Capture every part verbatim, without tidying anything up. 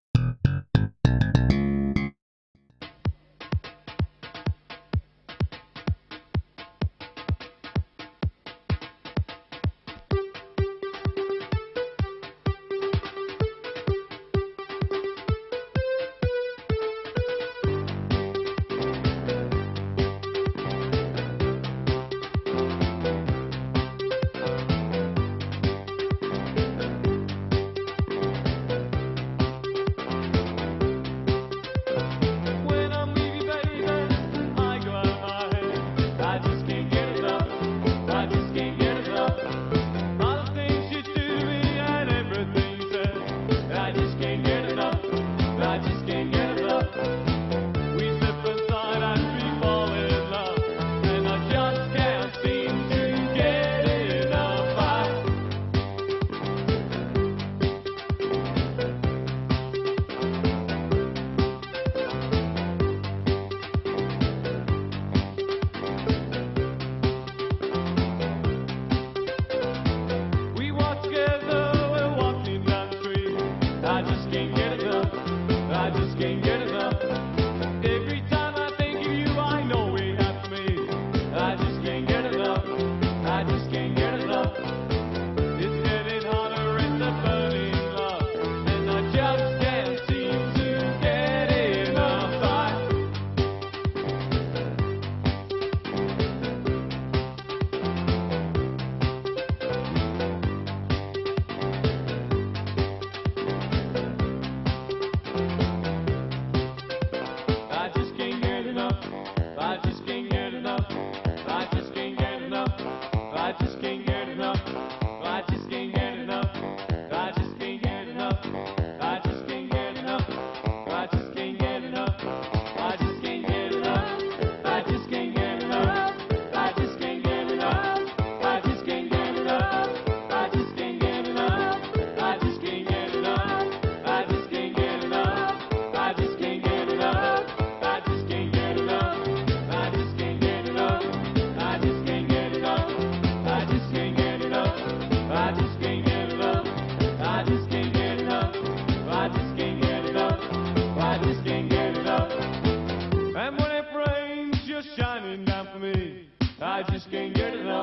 I just can't get enough.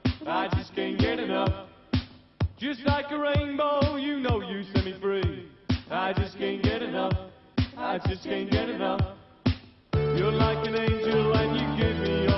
I just can't get enough. Just like a rainbow, you know you set me free. I just can't get enough. I just can't get enough. You're like an angel and you give me all